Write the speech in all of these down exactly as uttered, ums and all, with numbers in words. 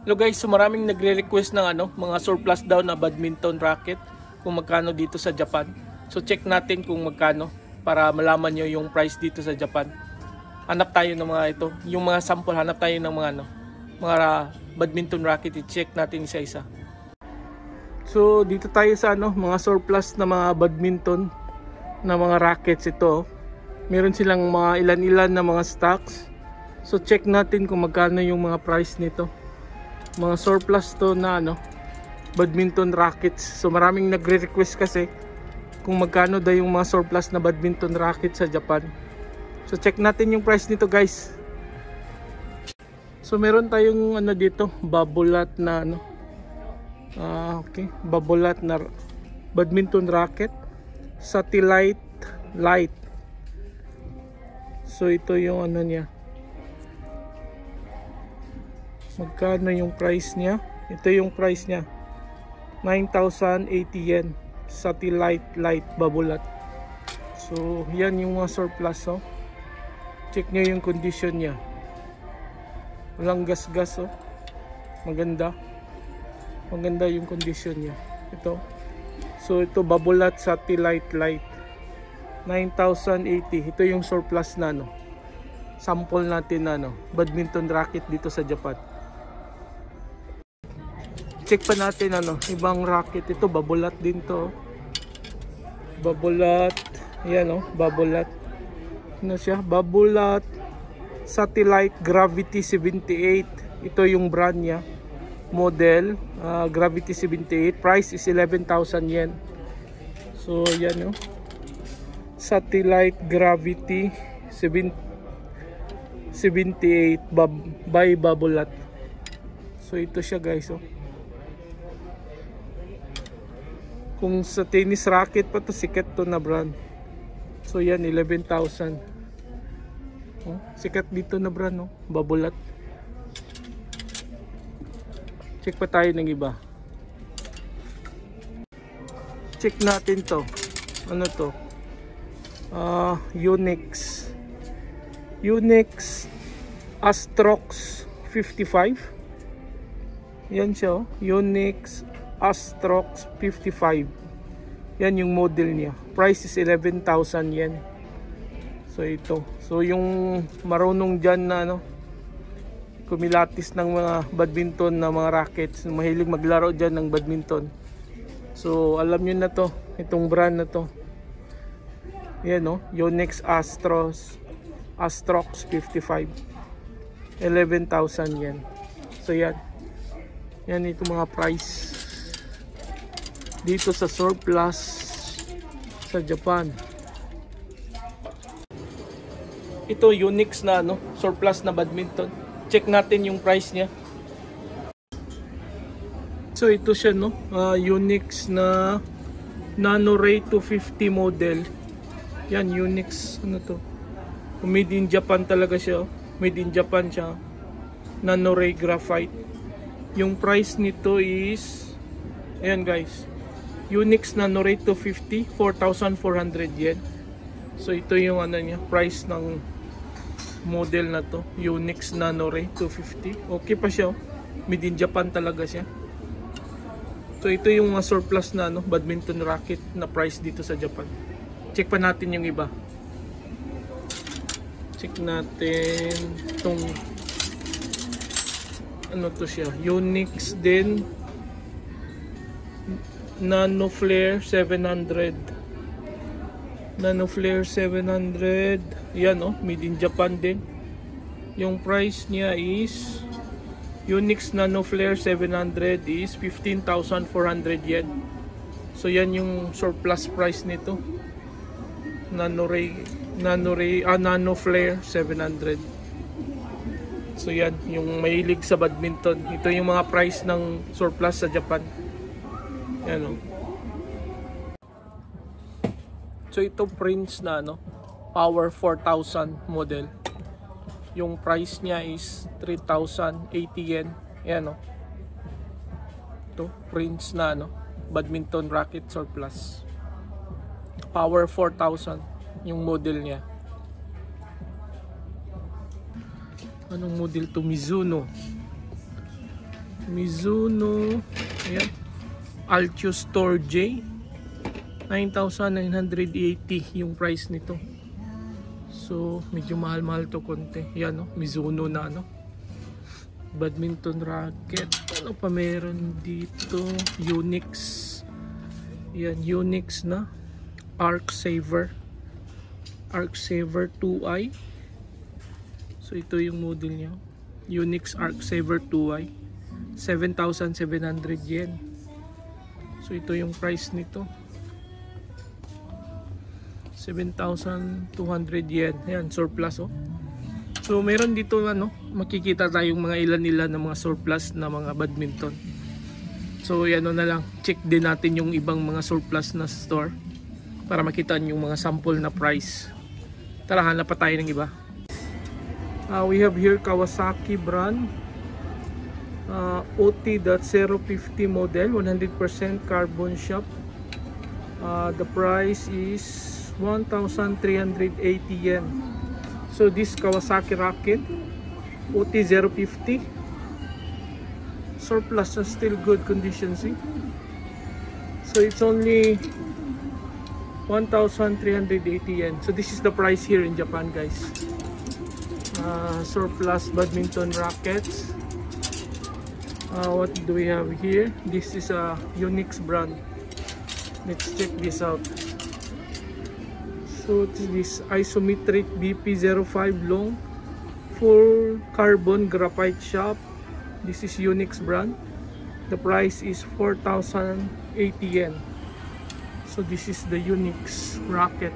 Hello guys, so maraming nagre-request ng ano, mga surplus daw na badminton racket kung magkano dito sa Japan. So check natin kung magkano para malaman nyo yung price dito sa Japan. Hanap tayo ng mga ito, yung mga sample, hanap tayo ng mga ano, mga badminton racket, i-check natin isa-isa. So dito tayo sa ano, mga surplus na mga badminton na mga rackets ito. Meron silang mga ilan-ilan na mga stocks. So check natin kung magkano yung mga price nito. Mga surplus to na ano, badminton rackets. So maraming nagre-request kasi kung magkano daw yung mga surplus na badminton rackets sa Japan. So check natin yung price nito guys. So meron tayong ano dito, babolat na ano, uh, okay, babolat na badminton racket, satellite light. So ito yung ano niya, magkano yung price niya. Ito yung price niya, nine thousand eighty yen, satellite light babolat. So yan yung mga surplus. Oh, check nyo yung condition niya, walang gas-gas. Oh, maganda, maganda yung condition niya. Ito, so ito babolat satellite light, nine thousand eighty. Ito yung surplus na no, sample natin na no, badminton racket dito sa Japan. Check pa natin ano, ibang racket. Ito babolat din to, babolat. Yan oh, babolat. Ano siya? Babolat satellite gravity seventy-eight. Ito yung brand niya, model, uh, gravity seventy-eight. Price is eleven thousand yen. So yan oh, satellite gravity seventy-eight by babolat. So ito siya guys. Oh, kung sa tennis racket pa to, sikat to na brand. So yan, eleven thousand. Oh, sikat dito na brand, no? Babolat. Check pa tayo ng iba. Check natin to. Ano to? Uh, Unix. Unix Astrox fifty-five. Yan siya, oh. Unix Astrox fifty-five. Yan yung model niya. Price is eleven thousand yen. So ito. So yung marunong dyan na ano, kumilatis ng mga badminton na mga rackets, mahilig maglaro dyan ng badminton, so alam nyo na to, itong brand na to. Yan o, Unix Astros Astrox fifty-five, eleven thousand yen. So yan, yan ito mga price dito sa surplus sa Japan. Ito Unix na ano, surplus na badminton. Check natin yung price niya. So ito siya no, uh, Unix na Nano Ray two fifty model. Yan, Unix ano to, made in Japan talaga siya. Made in Japan siya, Nano Ray graphite. Yung price nito is, ayan guys, Unix Nano Ray two fifty, four thousand four hundred yen. So ito yung ano niya, price ng model na to, Unix Nano Ray two fifty. Okay pa siya, made in Japan talaga siya. So ito yung mga surplus na ano, badminton racket na price dito sa Japan. Check pa natin yung iba. Check natin itong ano to siya, Unix din, Nano Flare seven hundred. Nano Flare seven hundred. Yan oh, made in Japan din. Yung price niya is, Unix Nano Flare seven hundred is fifteen thousand four hundred yen. So yan yung surplus price nito. Nano Ray, Nano Ray, ah, Nano Flare seven hundred. So yan, yung mahilig sa badminton, ito yung mga price ng surplus sa Japan. Yan oh. So ito Prince na ano, Power four thousand model. Yung price niya is three thousand eighty yen. Yan oh. Ito Prince na ano, badminton racket surplus. Power four thousand yung model niya. Anong model to? Mizuno. Mizuno. Ayan. Altius Tor J. nine thousand nine hundred eighty yung price nito. So, medyo mahal-mahal to konti. Yan, no? Mizuno na, no? Badminton racket. Ano pa meron dito? Unix. Yan, Unix na. Arc Saver. Arc Saver two i. So, ito yung model niya. Unix Arc Saver two i. seven thousand seven hundred yen. So, ito yung price nito. seven thousand two hundred yen. Ayan, surplus, oh. So, meron dito, ano, makikita tayong mga ilan-ilan na mga surplus na mga badminton. So, yan na lang. Check din natin yung ibang mga surplus na store para makita yung mga sample na price. Tara, hanap pa tayo ng iba. Uh, we have here Kawasaki brand. Uh, O T zero fifty model, one hundred percent carbon shop. Uh, the price is one thousand three hundred eighty yen. So this Kawasaki racket O T zero fifty surplus and still good condition, see? So it's only one thousand three hundred eighty yen. So this is the price here in Japan, guys. Uh, surplus badminton rackets. Uh, what do we have here? This is a Unix brand. Let's check this out. So this isometric B P zero five long full carbon graphite shop. This is Unix brand. The price is four thousand eighty yen. So this is the Unix racket.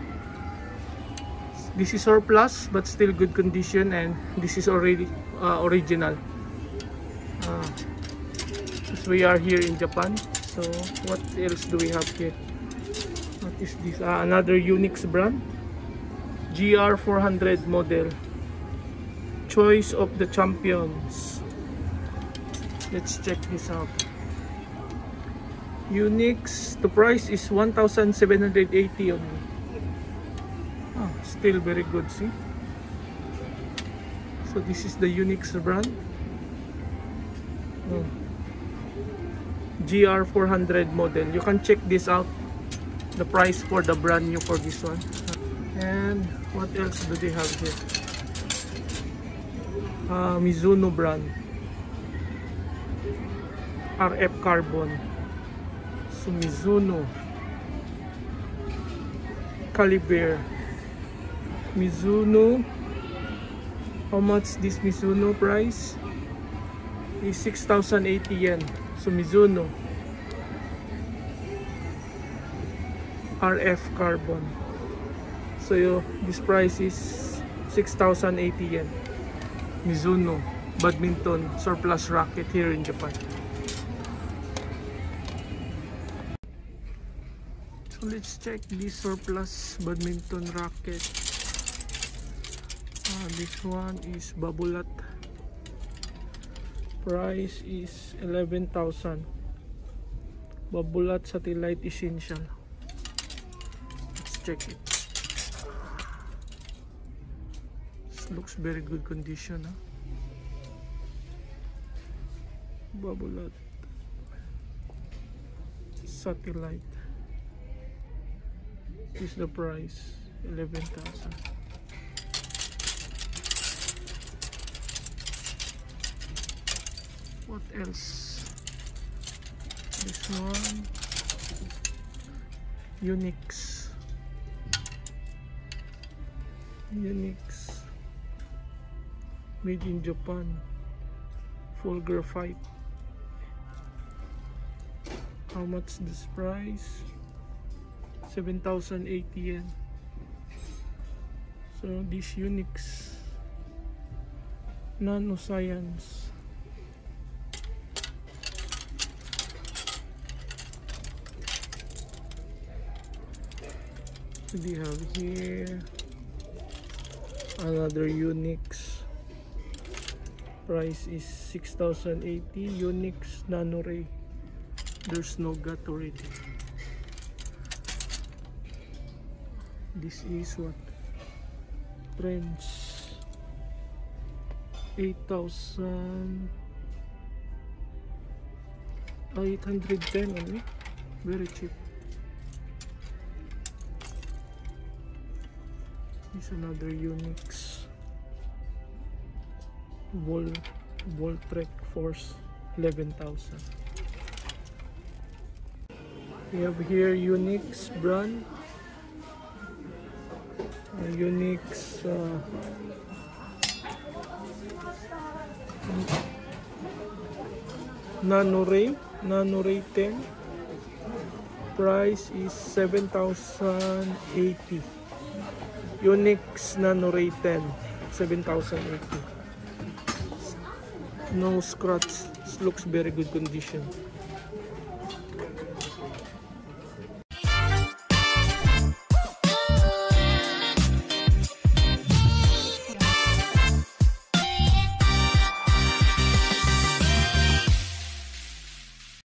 This is surplus but still good condition, and this is already uh, original. Uh, so we are here in Japan. So what else do we have here? What is this? Uh, another Unix brand, G R four hundred model, choice of the champions. Let's check this out. Unix, the price is one thousand seven hundred eighty only. Oh, still very good, see? So this is the Unix brand. Oh. G R four hundred model. You can check this out. The price for the brand new for this one. And what else do they have here? Uh, Mizuno brand, R F carbon. So Mizuno, Caliber, Mizuno. How much this Mizuno price? Is six thousand eighty yen. So Mizuno R F carbon. So yo, this price is six thousand eighty yen. Mizuno badminton surplus racket here in Japan. So let's check this surplus badminton racket. Uh, this one is Babolat. Price is eleven thousand. Babolat Satellite Essential. Let's check it. This looks very good condition, huh? Babolat Satellite. This is the price, eleven thousand. What else? This one, Unix. Unix, made in Japan, full graphite. How much this price? seven thousand eighty yen. So this Unix Nanoscience. We have here another Unix. Price is six thousand eighty. Unix Nanoray. There's no gut already. This is what? French. eight thousand Ah, eight hundred ten only. Very cheap. This is another Unix Vol Voltrek Force eleven thousand. We have here Unix brand. Uh, Unix uh, NanoRay NanoRay ten. Price is seven thousand eighty. Unix NanoRay ten, seven thousand eighty. No scratch, looks very good condition.